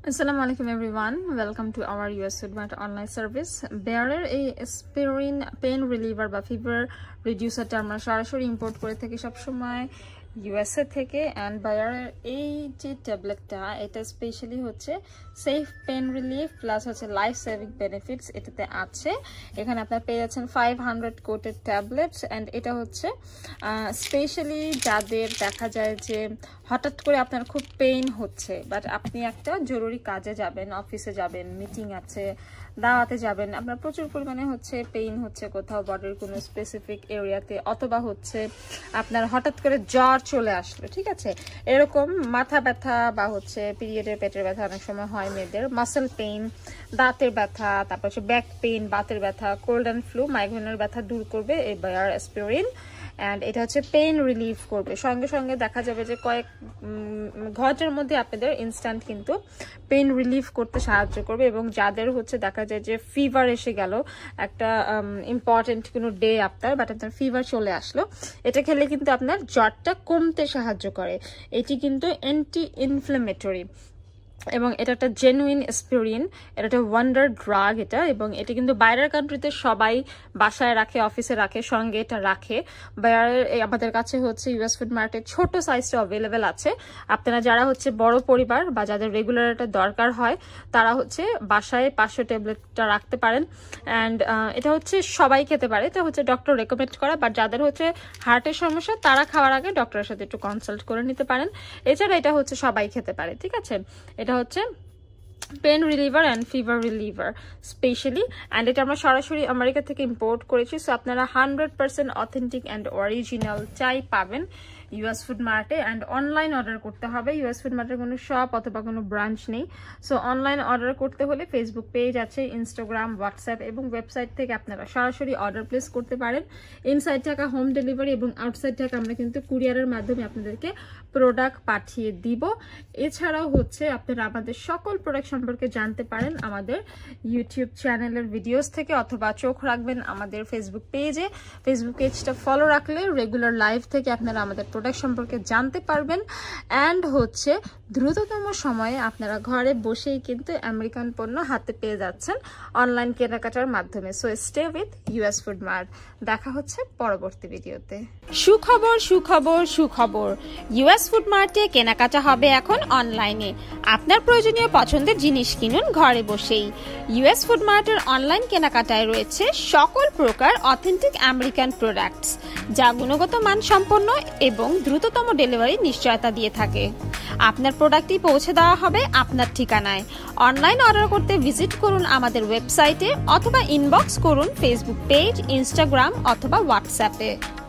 Assalamualaikum everyone, welcome to our US Food Mart online service. Bearer a aspirin pain reliever বা fever reducer টা আমরা সরাসরি import করে থাকি সব সময় USA থেকে and বায়ারের এই যে ট্যাবলেটটা এটা স্পেশালি হচ্ছে সেফ পেন রিলিফ প্লাস হচ্ছে লাইফ সেভিং বেনিফিটস এটাতে আছে। এখানে আপনারা পেয়ে যাচ্ছেন 500 কোটেড ট্যাবলেটস এন্ড এটা হচ্ছে স্পেশালি যাদের দেখা যায় যে হঠাৎ করে আপনার খুব পেইন হচ্ছে বাট আপনি একটা জরুরি কাজে যাবেন, অফিসে যাবেন, মিটিং আছে, দাওয়াতে যাবেন, আপনার প্রচুর পরিমাণে হচ্ছে পেইন হচ্ছে কোথাও বডির কোনো স্পেসিফিক এরিয়াতে, অথবা হচ্ছে আপনার হঠাৎ করে জ্বর চলে আসলো, ঠিক আছে, এরকম মাথা ব্যথা বা হচ্ছে পিরিয়ডের পেটের ব্যথা অনেক সময় হয় মেয়েদের, মাসেল পেইন, দাঁতের ব্যথা, তারপর হচ্ছে ব্যাক পেইন, বাতের ব্যথা, কোল্ড অ্যান্ড ফ্লু, মাইগ্রেনের ব্যথা দূর করবে এই বায়ার অ্যাসপিরিন। অ্যান্ড এটা হচ্ছে পেইন রিলিফ করবে, সঙ্গে সঙ্গে দেখা যাবে যে কয়েক ঘন্টার মধ্যে আপনাদের ইনস্ট্যান্ট কিন্তু পেইন রিলিফ করতে সাহায্য করবে। এবং যাদের হচ্ছে দেখা যায় যে ফিভার এসে গেল, একটা ইম্পর্টেন্ট কোনো ডে আপনার বাট আপনার ফিভার চলে আসলো, এটা খেলে কিন্তু আপনার জ্বরটা কমতে সাহায্য করে। এটি কিন্তু অ্যান্টি ইনফ্লেমেটরি এবং এটা একটা জেনুইন অ্যাসপিরিন, এটা একটা ওয়ান্ডার ড্রাগ এটা, এবং এটা কিন্তু বাইরের কান্ট্রিতে সবাই বাসায় রাখে, অফিসে রাখে, সঙ্গে এটা রাখে। বাইরের আমাদের কাছে হচ্ছে ইউএস ফুড মার্কেট ছোট সাইজটা অ্যাভেলেবেল আছে। আপনারা যারা হচ্ছে বড় পরিবার বা যাদের রেগুলার এটা দরকার হয় তারা হচ্ছে বাসায় 500 ট্যাবলেটটা রাখতে পারেন। অ্যান্ড এটা হচ্ছে সবাই খেতে পারে, এটা হচ্ছে ডক্টর রেকমেন্ড করা, বাট যাদের হচ্ছে হার্টের সমস্যা তারা খাওয়ার আগে ডক্টরের সাথে একটু কনসাল্ট করে নিতে পারেন। এছাড়া এটা হচ্ছে সবাই খেতে পারে, ঠিক আছে। এটা হচ্ছে pain reliever and fever reliever specially, and এটা আমরা সরাসরি আমেরিকা থেকে ইম্পোর্ট করেছি। সো আপনারা 100% অথেন্টিক অ্যান্ড অরিজিনাল চাই পাবেন ইউএস ফুড মার্টে। অ্যান্ড অনলাইন অর্ডার করতে হবে, ইউএস ফুড মার্টের কোনো শপ অথবা কোনো ব্রাঞ্চ নেই। সো অনলাইন অর্ডার করতে হলে ফেসবুক পেজ আছে, ইনস্টাগ্রাম, হোয়াটসঅ্যাপ এবং ওয়েবসাইট থেকে আপনারা সরাসরি অর্ডার প্লেস করতে পারেন। ইনসাইড টাকা হোম ডেলিভারি এবং আউটসাইড টাকা আমরা কিন্তু কুরিয়ারের মাধ্যমে আপনাদেরকে প্রোডাক্ট পাঠিয়ে দিব। এছাড়াও হচ্ছে আপনারা আমাদের সকল প্রোডাক্ট সম্পর্কে জানতে পারেন আমাদের ইউটিউব চ্যানেলের ভিডিওস থেকে, অথবা চোখ রাখবেন আমাদের ফেসবুক পেজে। ফেসবুক পেজটা ফলো রাখলে রেগুলার লাইভ থেকে আপনারা আমাদের প্রোডাক্ট সম্পর্কে জানতে পারবেন। অ্যান্ড হচ্ছে দ্রুততম সময়ে আপনারা ঘরে বসেই কিন্তু আমেরিকান পণ্য হাতে পেয়ে যাচ্ছেন অনলাইন কেনাকাটার মাধ্যমে। So stay with US food mart, দেখা হচ্ছে পরবর্তী ভিডিওতে। সুখবর সুখবর সুখবর, ইউএস ফুড মার্টে কেনাকাটা হবে এখন অনলাইনে। আপনার প্রয়োজনীয় পছন্দের জিনিস কিনুন ঘরে বসেই। ইউএস ফুড মার্টের অনলাইন কেনাকাটায় রয়েছে সকল প্রকার অথেন্টিক আমেরিকান প্রোডাক্টস, যা গুণগত মান সম্পন্ন এবং দ্রুততম ডেলিভারি নিশ্চয়তা দিয়ে থাকে। আপনার প্রোডাক্টটি পৌঁছে দেওয়া হবে আপনার ঠিকানায়। অনলাইন অর্ডার করতে ভিজিট করুন আমাদের ওয়েবসাইটে অথবা ইনবক্স করুন ফেসবুক পেজ, ইনস্টাগ্রাম অথবা হোয়াটসঅ্যাপে।